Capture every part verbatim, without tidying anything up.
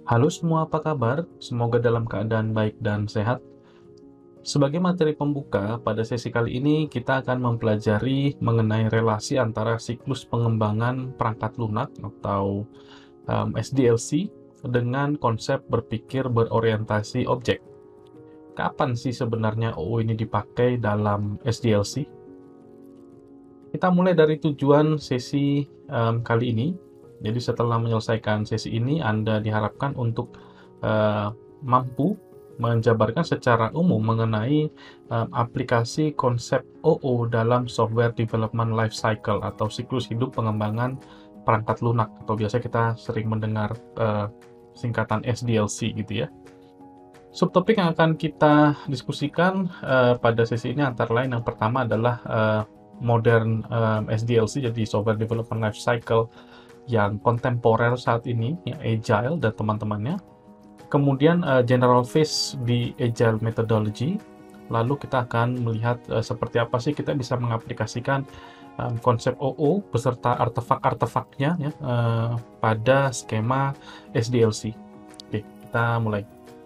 Halo semua, apa kabar? Semoga dalam keadaan baik dan sehat. Sebagai materi pembuka, pada sesi kali ini kita akan mempelajari mengenai relasi antara siklus pengembangan perangkat lunak atau um, S D L C dengan konsep berpikir berorientasi objek. Kapan sih sebenarnya O O ini dipakai dalam S D L C? Kita mulai dari tujuan sesi um, kali ini. Jadi setelah menyelesaikan sesi ini, Anda diharapkan untuk uh, mampu menjabarkan secara umum mengenai um, aplikasi konsep O O dalam software development life cycle atau siklus hidup pengembangan perangkat lunak, atau biasa kita sering mendengar uh, singkatan S D L C gitu ya. Subtopik yang akan kita diskusikan uh, pada sesi ini antara lain yang pertama adalah uh, modern um, S D L C, jadi software development life cycle yang kontemporer saat ini, yang agile dan teman-temannya. Kemudian uh, general phase di agile methodology. Lalu kita akan melihat uh, seperti apa sih kita bisa mengaplikasikan um, konsep O O beserta artefak-artefaknya ya, uh, pada skema S D L C. Oke, kita mulai.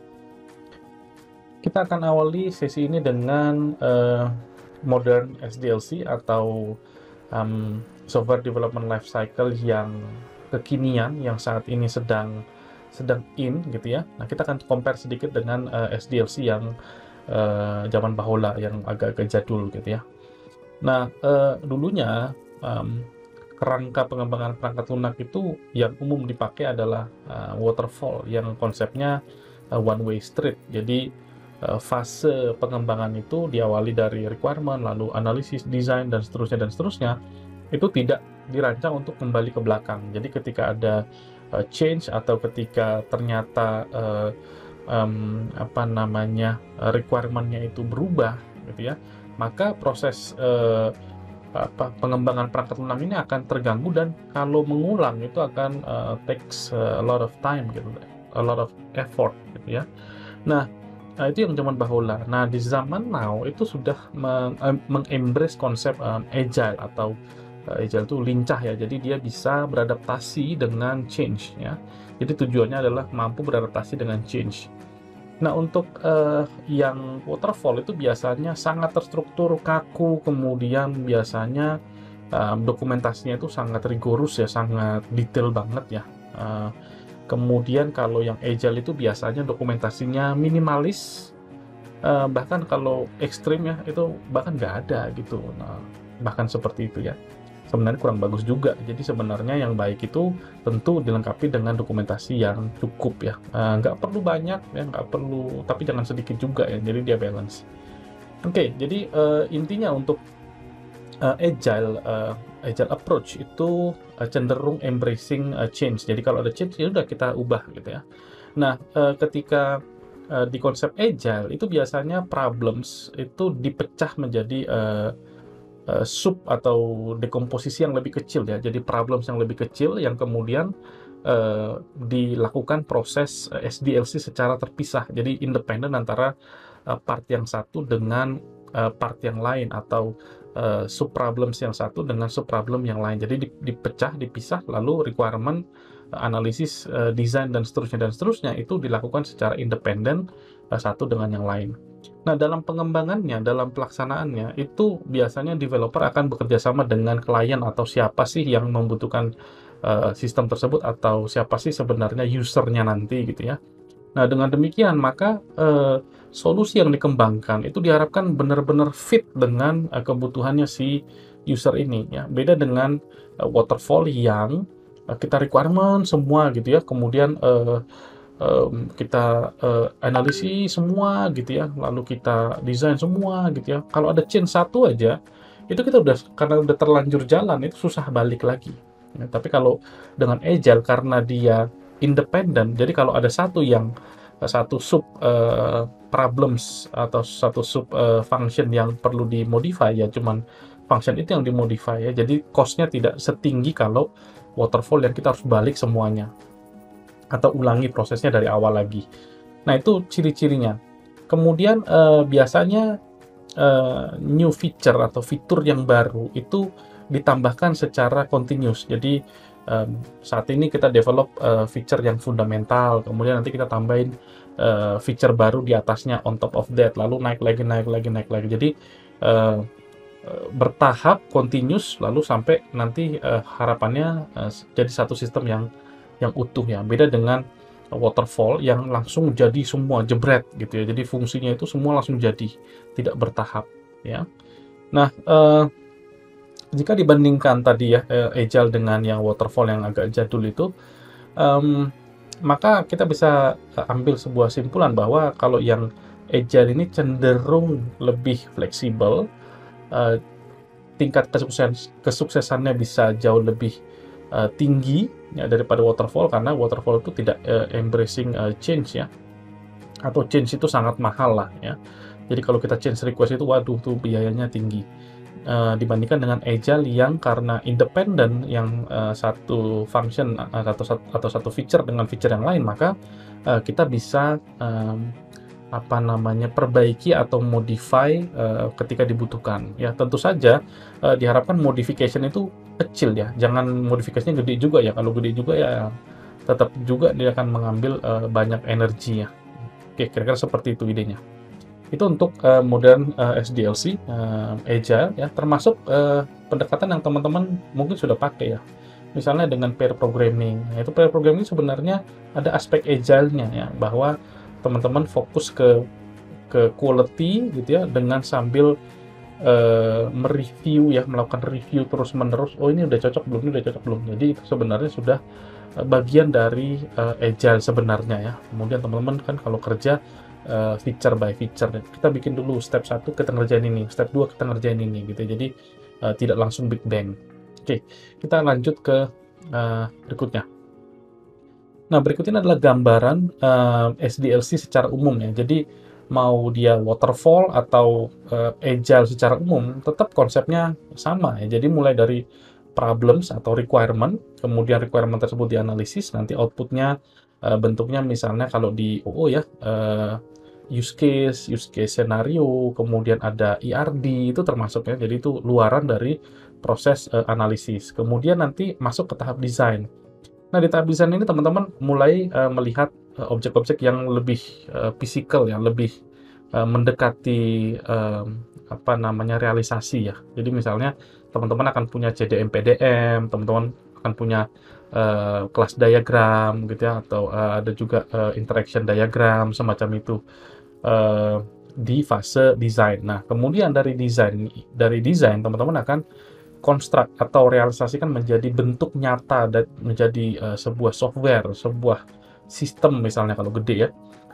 Kita akan awali sesi ini dengan uh, modern S D L C atau um, software development life cycle yang kekinian, yang saat ini sedang sedang in gitu ya. Nah, kita akan compare sedikit dengan uh, S D L C yang uh, zaman bahola, yang agak-agak jadul gitu ya. Nah, uh, dulunya um, kerangka pengembangan perangkat lunak itu yang umum dipakai adalah uh, waterfall, yang konsepnya uh, one way street. Jadi fase pengembangan itu diawali dari requirement, lalu analisis, desain, dan seterusnya, dan seterusnya, itu tidak dirancang untuk kembali ke belakang. Jadi ketika ada uh, change atau ketika ternyata uh, um, apa namanya requirement-nya itu berubah, gitu ya, maka proses uh, apa, pengembangan perangkat lunak ini akan terganggu, dan kalau mengulang itu akan uh, takes a lot of time, gitu, a lot of effort, gitu ya. Nah, Nah, itu yang zaman bahola. Nah, di zaman now itu sudah mengembrace konsep um, agile, atau uh, agile itu lincah ya. Jadi dia bisa beradaptasi dengan change ya. Jadi tujuannya adalah mampu beradaptasi dengan change. Nah, untuk uh, yang waterfall itu biasanya sangat terstruktur, kaku, kemudian biasanya um, dokumentasinya itu sangat rigorus ya, sangat detail banget ya. Uh, Kemudian kalau yang agile itu biasanya dokumentasinya minimalis, eh, bahkan kalau ekstrim ya, itu bahkan nggak ada gitu. Nah, bahkan seperti itu ya. Sebenarnya kurang bagus juga. Jadi sebenarnya yang baik itu tentu dilengkapi dengan dokumentasi yang cukup ya. Eh, nggak perlu banyak ya, nggak perlu, tapi jangan sedikit juga ya. Jadi dia balance. Oke, jadi eh, intinya untuk uh, agile uh, agile approach itu uh, cenderung embracing uh, change. Jadi kalau ada change, ya udah kita ubah gitu ya. Nah, uh, ketika uh, di konsep agile itu biasanya problems itu dipecah menjadi uh, uh, sub atau dekomposisi yang lebih kecil ya. Jadi problems yang lebih kecil yang kemudian uh, dilakukan proses uh, S D L C secara terpisah. Jadi independen antara uh, part yang satu dengan uh, part yang lain, atau uh, sub problems yang satu dengan sub problem yang lain. Jadi dipecah, dipisah, lalu requirement, uh, analisis, uh, desain, dan seterusnya dan seterusnya itu dilakukan secara independen uh, satu dengan yang lain. Nah, dalam pengembangannya, dalam pelaksanaannya, itu biasanya developer akan bekerja sama dengan klien, atau siapa sih yang membutuhkan uh, sistem tersebut, atau siapa sih sebenarnya usernya nanti gitu ya. Nah, dengan demikian maka uh, solusi yang dikembangkan itu diharapkan benar-benar fit dengan uh, kebutuhannya si user ini ya. Beda dengan uh, waterfall yang uh, kita requirement semua gitu ya, kemudian uh, um, kita uh, analisis semua gitu ya, lalu kita desain semua gitu ya. Kalau ada change satu aja, itu kita udah, karena udah terlanjur jalan, itu susah balik lagi. Ya, tapi kalau dengan agile, karena dia independen, jadi kalau ada satu yang satu sub uh, problems atau satu sub uh, function yang perlu dimodify, ya cuman function itu yang dimodify ya. Jadi cost-nya tidak setinggi kalau waterfall yang kita harus balik semuanya atau ulangi prosesnya dari awal lagi. Nah, itu ciri-cirinya. Kemudian eh, biasanya eh, new feature atau fitur yang baru itu ditambahkan secara continuous. Jadi um, saat ini kita develop uh, feature yang fundamental, kemudian nanti kita tambahin uh, feature baru di atasnya on top of that, lalu naik lagi, naik lagi, naik lagi. Jadi uh, bertahap, continuous, lalu sampai nanti uh, harapannya uh, jadi satu sistem yang yang utuh ya. Beda dengan waterfall yang langsung jadi semua jebret gitu ya. Jadi fungsinya itu semua langsung jadi, tidak bertahap ya. Nah, uh, jika dibandingkan tadi ya uh, agile dengan yang waterfall yang agak jadul itu, um, maka kita bisa uh, ambil sebuah simpulan bahwa kalau yang agile ini cenderung lebih fleksibel, uh, tingkat kesuksesan kesuksesannya bisa jauh lebih uh, tinggi ya daripada waterfall, karena waterfall itu tidak uh, embracing uh, change ya, atau change itu sangat mahal lah ya. Jadi kalau kita change request itu waduh tuh biayanya tinggi, uh, dibandingkan dengan agile yang karena independen, yang uh, satu function uh, atau, atau satu feature dengan feature yang lain, maka uh, kita bisa um, apa namanya perbaiki atau modify uh, ketika dibutuhkan ya. Tentu saja uh, diharapkan modification itu kecil ya, jangan modifikasinya gede juga ya. Kalau gede juga ya tetap juga dia akan mengambil uh, banyak energi ya. Oke, kira-kira seperti itu idenya. Itu untuk uh, modern uh, S D L C uh, agile ya, termasuk uh, pendekatan yang teman-teman mungkin sudah pakai ya, misalnya dengan pair programming. Nah, itu pair programming sebenarnya ada aspek agile-nya ya, bahwa teman-teman fokus ke ke quality gitu ya, dengan sambil uh, mereview ya, melakukan review terus-menerus. Oh ini udah cocok belum, ini udah cocok belum. Jadi itu sebenarnya sudah uh, bagian dari uh, agile sebenarnya ya. Kemudian teman-teman kan kalau kerja uh, feature by feature, kita bikin dulu step satu kita ngerjain ini, step dua kita ngerjain ini gitu. Jadi uh, tidak langsung big bang. Oke, kita lanjut ke uh, berikutnya. Nah, berikut ini adalah gambaran uh, S D L C secara umum ya. Jadi, mau dia waterfall atau uh, agile secara umum, tetap konsepnya sama ya. Jadi, mulai dari problems atau requirement, kemudian requirement tersebut dianalisis, nanti outputnya uh, bentuknya misalnya kalau di O O ya, uh, use case, use case scenario, kemudian ada E R D, itu termasuk ya. Jadi, itu luaran dari proses uh, analisis. Kemudian nanti masuk ke tahap desain. Nah, di tahap desain ini teman-teman mulai uh, melihat objek-objek uh, yang lebih uh, fisikal ya, lebih uh, mendekati uh, apa namanya realisasi ya. Jadi misalnya teman-teman akan punya C D M P D M, teman-teman akan punya uh, kelas diagram gitu ya, atau uh, ada juga uh, interaction diagram semacam itu uh, di fase desain. Nah, kemudian dari desain dari desain teman-teman akan konstruk atau realisasikan menjadi bentuk nyata dan menjadi uh, sebuah software, sebuah sistem misalnya kalau gede ya,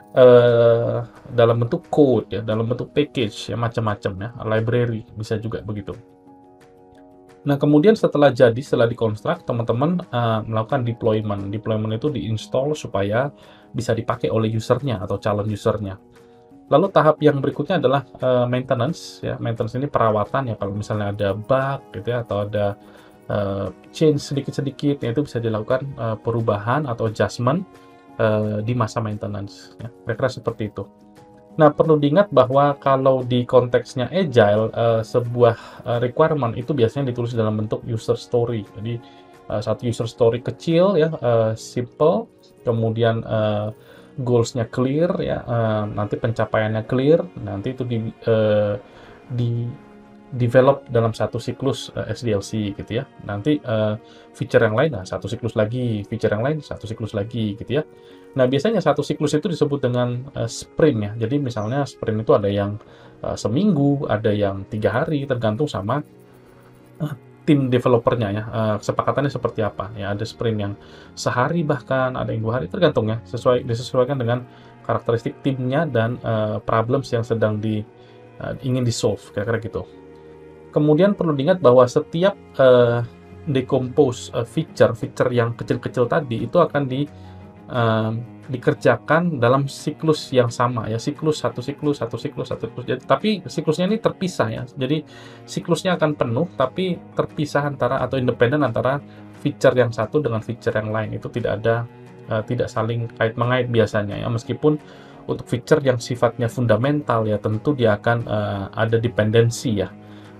uh, dalam bentuk code ya, dalam bentuk package ya, macam-macam ya, library bisa juga begitu. Nah, kemudian setelah jadi, setelah dikonstruk, teman-teman uh, melakukan deployment. Deployment itu diinstal supaya bisa dipakai oleh usernya atau calon usernya. Lalu tahap yang berikutnya adalah uh, maintenance ya. Maintenance ini perawatan ya, kalau misalnya ada bug gitu ya, atau ada uh, change sedikit-sedikit ya, itu bisa dilakukan uh, perubahan atau adjustment uh, di masa maintenance ya. Kira-kira seperti itu. Nah, perlu diingat bahwa kalau di konteksnya agile, uh, sebuah uh, requirement itu biasanya ditulis dalam bentuk user story. Jadi uh, satu user story kecil ya, uh, simple, kemudian uh, goals-nya clear ya, uh, nanti pencapaiannya clear, nanti itu di, uh, di develop dalam satu siklus uh, S D L C gitu ya. Nanti uh, feature yang lain, nah satu siklus lagi, feature yang lain satu siklus lagi gitu ya. Nah, biasanya satu siklus itu disebut dengan uh, sprint ya. Jadi misalnya sprint itu ada yang uh, seminggu, ada yang tiga hari, tergantung sama uh, tim developernya ya, uh, kesepakatannya seperti apa ya. Ada sprint yang sehari, bahkan ada yang dua hari, tergantung ya, sesuai disesuaikan dengan karakteristik timnya dan uh, problems yang sedang di uh, ingin di solve, kira-kira gitu. Kemudian perlu diingat bahwa setiap uh, decompose uh, feature feature yang kecil-kecil tadi itu akan di uh, dikerjakan dalam siklus yang sama ya, siklus satu siklus satu siklus satu siklus. Jadi, tapi siklusnya ini terpisah ya. Jadi siklusnya akan penuh tapi terpisah antara atau independen antara feature yang satu dengan feature yang lain. Itu tidak ada uh, tidak saling kait mengait biasanya ya. Meskipun untuk feature yang sifatnya fundamental ya, tentu dia akan uh, ada dependensi ya,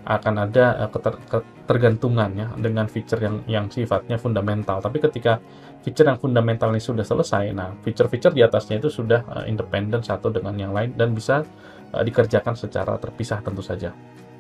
akan ada uh, keter ketergantungan ya dengan feature yang yang sifatnya fundamental. Tapi ketika feature yang fundamental ini sudah selesai, nah feature-feature di atasnya itu sudah uh, independen satu dengan yang lain dan bisa uh, dikerjakan secara terpisah tentu saja.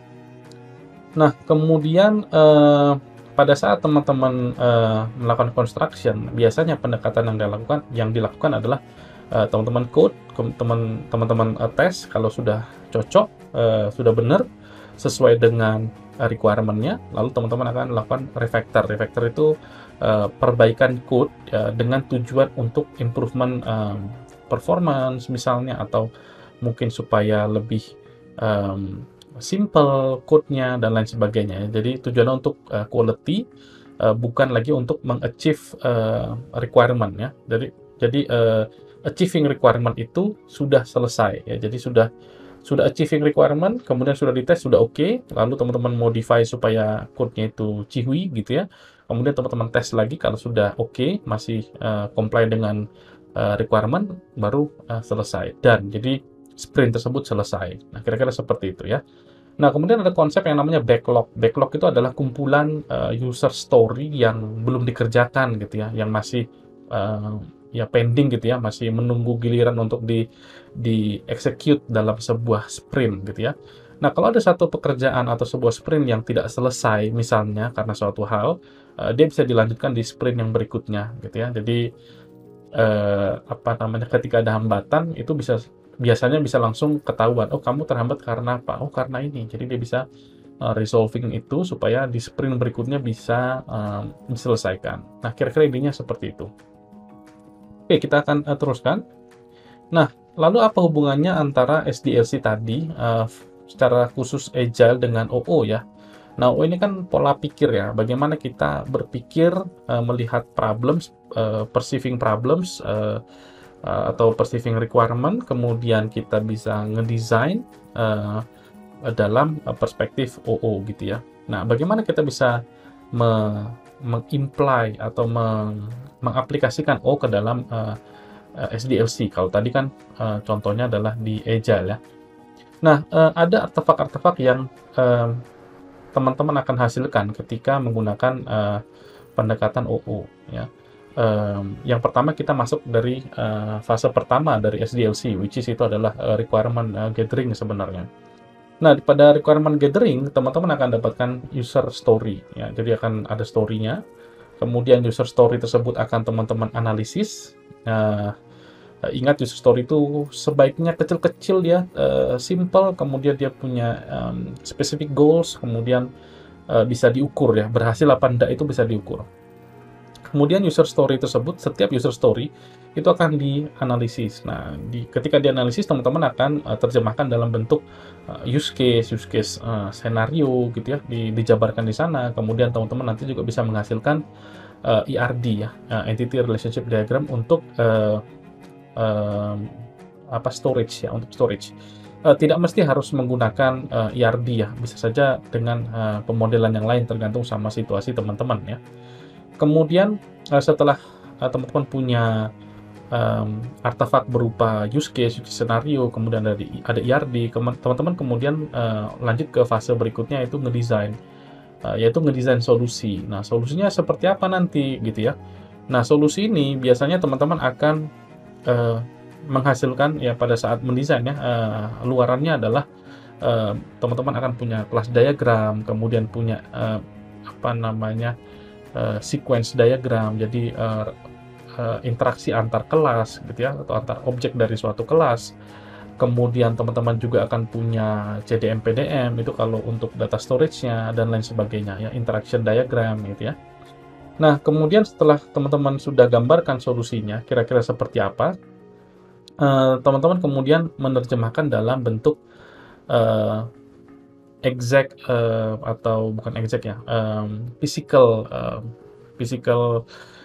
Nah, kemudian uh, pada saat teman-teman uh, melakukan construction, biasanya pendekatan yang dilakukan yang dilakukan adalah teman-teman uh, code, teman-teman uh, tes kalau sudah cocok, uh, sudah benar sesuai dengan uh, requirement-nya, lalu teman-teman akan melakukan refactor. Refactor itu uh, perbaikan code uh, dengan tujuan untuk improvement um, performance misalnya, atau mungkin supaya lebih um, simple code-nya dan lain sebagainya. Jadi tujuannya untuk uh, quality, uh, bukan lagi untuk mengachieve uh, requirement ya. Jadi jadi uh, achieving requirement itu sudah selesai ya. Jadi sudah sudah achieving requirement, kemudian sudah dites, sudah oke, okay, lalu teman-teman modify supaya code-nya itu cihui gitu ya. Kemudian teman-teman tes lagi kalau sudah oke, okay, masih uh, comply dengan uh, requirement, baru uh, selesai. Dan jadi sprint tersebut selesai. Nah, kira-kira seperti itu ya. Nah, kemudian ada konsep yang namanya backlog. Backlog itu adalah kumpulan uh, user story yang belum dikerjakan gitu ya, yang masih uh, ya pending gitu ya, masih menunggu giliran untuk di di execute dalam sebuah sprint gitu ya. Nah, kalau ada satu pekerjaan atau sebuah sprint yang tidak selesai misalnya karena suatu hal, uh, dia bisa dilanjutkan di sprint yang berikutnya gitu ya. Jadi uh, apa namanya, ketika ada hambatan itu bisa biasanya bisa langsung ketahuan, oh kamu terhambat karena apa? Oh karena ini. Jadi dia bisa uh, resolving itu supaya di sprint berikutnya bisa um, diselesaikan. Nah, kira-kira idenya seperti itu. Oke, kita akan uh, teruskan. Nah, lalu apa hubungannya antara S D L C tadi, uh, secara khusus Agile dengan O O ya? Nah, O O ini kan pola pikir ya, bagaimana kita berpikir, uh, melihat problems, uh, perceiving problems, uh, Uh, atau perceiving requirement, kemudian kita bisa ngedesain uh, dalam uh, perspektif O O gitu ya. Nah, bagaimana kita bisa me mengimply atau meng mengaplikasikan O ke dalam uh, uh, S D L C? Kalau tadi kan uh, contohnya adalah di Agile ya. Nah, uh, ada artefak-artefak yang teman-teman uh, akan hasilkan ketika menggunakan uh, pendekatan O O ya. Um, yang pertama kita masuk dari uh, fase pertama dari S D L C, which is itu adalah uh, requirement uh, gathering sebenarnya. Nah, pada requirement gathering, teman-teman akan dapatkan user story ya. Jadi akan ada story-nya. Kemudian user story tersebut akan teman-teman analisis. Nah, ingat user story itu sebaiknya kecil-kecil ya, uh, simple, kemudian dia punya um, specific goals, kemudian uh, bisa diukur ya, berhasil apa enggak itu bisa diukur. Kemudian user story tersebut, setiap user story itu akan dianalisis. Nah, di, ketika dianalisis, teman-teman akan uh, terjemahkan dalam bentuk uh, use case, use case uh, senario gitu ya, di, dijabarkan di sana. Kemudian teman-teman nanti juga bisa menghasilkan uh, E R D ya, uh, Entity Relationship Diagram untuk uh, uh, apa storage ya, untuk storage. Uh, tidak mesti harus menggunakan uh, E R D ya, bisa saja dengan uh, pemodelan yang lain tergantung sama situasi teman-teman ya. Kemudian uh, setelah uh, teman-teman punya um, artefak berupa use case, use case scenario, kemudian ada, ada E R D, teman-teman kemudian uh, lanjut ke fase berikutnya yaitu ngedesain, uh, yaitu ngedesain solusi. Nah, solusinya seperti apa nanti gitu ya. Nah, solusi ini biasanya teman-teman akan uh, menghasilkan ya pada saat mendesain ya, uh, luarannya adalah teman-teman uh, akan punya kelas diagram, kemudian punya uh, apa namanya Uh, sequence diagram, jadi uh, uh, interaksi antar kelas gitu ya, atau antar objek dari suatu kelas. Kemudian teman-teman juga akan punya C D M P D M itu kalau untuk data storage-nya dan lain sebagainya ya, interaction diagram gitu ya. Nah, kemudian setelah teman-teman sudah gambarkan solusinya kira-kira seperti apa, teman-teman uh, kemudian menerjemahkan dalam bentuk uh, exact uh, atau bukan exact ya, um, physical uh, physical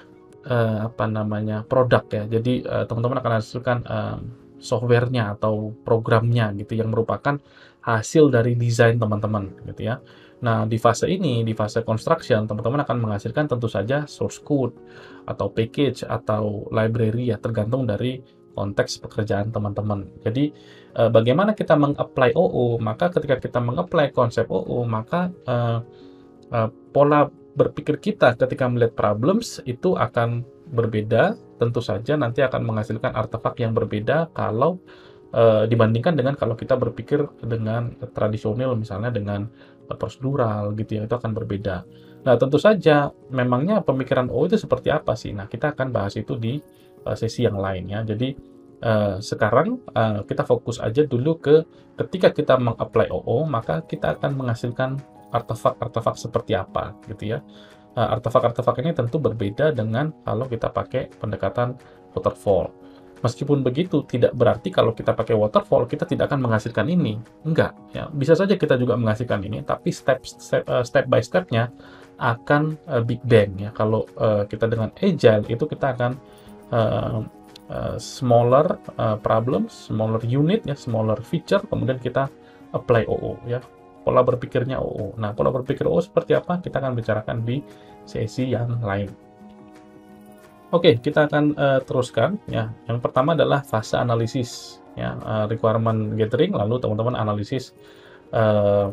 uh, apa namanya produk ya. Jadi uh, teman-teman akan hasilkan uh, softwarenya atau programnya gitu yang merupakan hasil dari desain teman-teman gitu ya. Nah, di fase ini, di fase construction, teman-teman akan menghasilkan tentu saja source code atau package atau library ya, tergantung dari konteks pekerjaan teman-teman. Jadi, uh, bagaimana kita meng-apply O O, maka ketika kita meng-apply konsep O O, maka uh, uh, pola berpikir kita ketika melihat problems itu akan berbeda, tentu saja nanti akan menghasilkan artefak yang berbeda kalau uh, dibandingkan dengan kalau kita berpikir dengan tradisional, misalnya dengan uh, prosedural gitu ya, itu akan berbeda. Nah, tentu saja memangnya pemikiran O O itu seperti apa sih? Nah, kita akan bahas itu di uh, sesi yang lain ya. Jadi uh, sekarang uh, kita fokus aja dulu ke ketika kita meng-apply O O, maka kita akan menghasilkan artefak-artefak seperti apa gitu ya. Uh, artefak-artefak ini tentu berbeda dengan kalau kita pakai pendekatan waterfall. Meskipun begitu, tidak berarti kalau kita pakai waterfall, kita tidak akan menghasilkan ini. Enggak, ya. Bisa saja kita juga menghasilkan ini, tapi step step, uh, step by step-nya akan uh, big bang ya. Kalau uh, kita dengan agile itu kita akan uh, uh, smaller uh, problem, smaller unit ya, smaller feature, kemudian kita apply O O ya. Pola berpikirnya O O. Nah, pola berpikir O O seperti apa? Kita akan bicarakan di sesi yang lain. Oke, kita akan uh, teruskan ya. Yang pertama adalah fase analisis ya, uh, requirement gathering, lalu teman-teman analisis uh,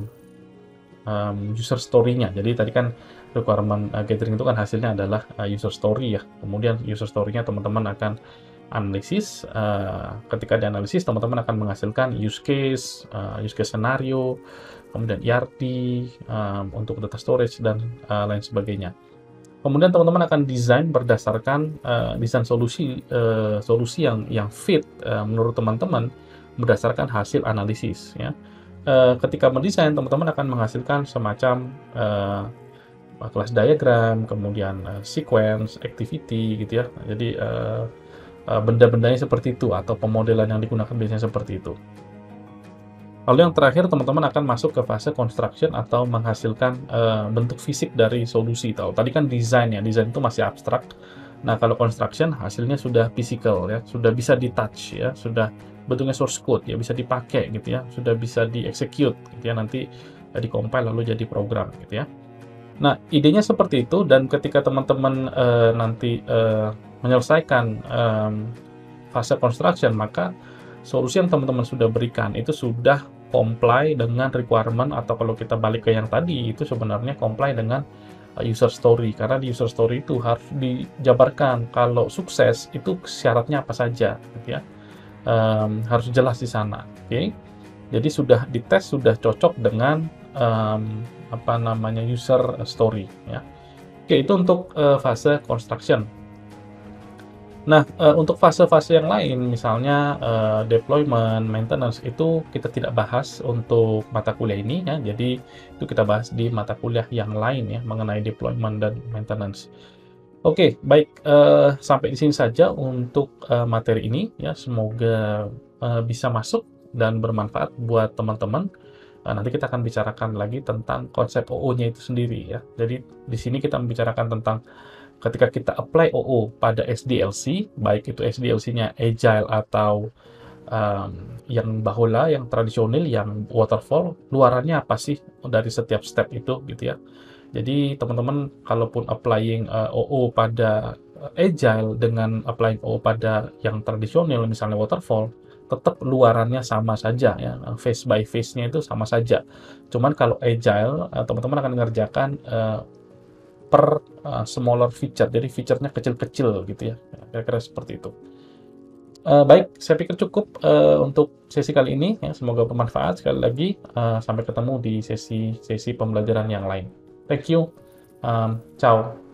um, user story-nya. Jadi tadi kan requirement uh, gathering itu kan hasilnya adalah uh, user story ya. Kemudian user story-nya teman-teman akan analisis. Uh, ketika dianalisis, teman-teman akan menghasilkan use case, uh, use case scenario, kemudian E R P um, untuk data storage dan uh, lain sebagainya. Kemudian teman-teman akan desain berdasarkan uh, desain solusi uh, solusi yang yang fit uh, menurut teman-teman berdasarkan hasil analisis ya. Uh, ketika mendesain, teman-teman akan menghasilkan semacam uh, class diagram, kemudian uh, sequence, activity gitu ya. Jadi uh, uh, benda-bendanya seperti itu atau pemodelan yang digunakan biasanya seperti itu. Lalu yang terakhir, teman-teman akan masuk ke fase construction atau menghasilkan uh, bentuk fisik dari solusi. Tahu tadi kan desain ya, desain itu masih abstrak. Nah, kalau construction hasilnya sudah physical ya, sudah bisa di-touch ya, sudah bentuknya source code ya, bisa dipakai gitu ya, sudah bisa di-execute gitu ya, nanti ya, di-compile lalu jadi program gitu ya. Nah, idenya seperti itu, dan ketika teman-teman uh, nanti uh, menyelesaikan um, fase construction, maka solusi yang teman-teman sudah berikan itu sudah comply dengan requirement, atau kalau kita balik ke yang tadi, itu sebenarnya comply dengan user story, karena di user story itu harus dijabarkan kalau sukses itu syaratnya apa saja gitu ya. Um, harus jelas di sana, oke okay? Jadi sudah dites, sudah cocok dengan um, apa namanya user story ya. Oke, okay, itu untuk uh, fase construction. Nah, uh, untuk fase-fase yang lain, misalnya uh, deployment, maintenance, itu kita tidak bahas untuk mata kuliah ini ya. Jadi itu kita bahas di mata kuliah yang lain ya, mengenai deployment dan maintenance. Oke, okay, baik, uh, sampai di sini saja untuk uh, materi ini ya. Semoga uh, bisa masuk dan bermanfaat buat teman-teman. Uh, nanti kita akan bicarakan lagi tentang konsep O O-nya itu sendiri ya. Jadi di sini kita membicarakan tentang ketika kita apply O O pada S D L C, baik itu S D L C-nya agile atau um, yang bahula, yang tradisional, yang waterfall, luarannya apa sih dari setiap step itu gitu ya. Jadi teman-teman kalaupun applying uh, O O pada uh, agile dengan applying O O pada yang tradisional, misalnya waterfall, tetap luarannya sama saja ya, face by face-nya itu sama saja. Cuman kalau agile, uh, teman-teman akan mengerjakan uh, per uh, smaller feature, jadi feature-nya kecil-kecil gitu ya, kira-kira seperti itu. Uh, baik, saya pikir cukup uh, untuk sesi kali ini ya, semoga bermanfaat. Sekali lagi, uh, sampai ketemu di sesi-sesi pembelajaran yang lain. Thank you, um, ciao.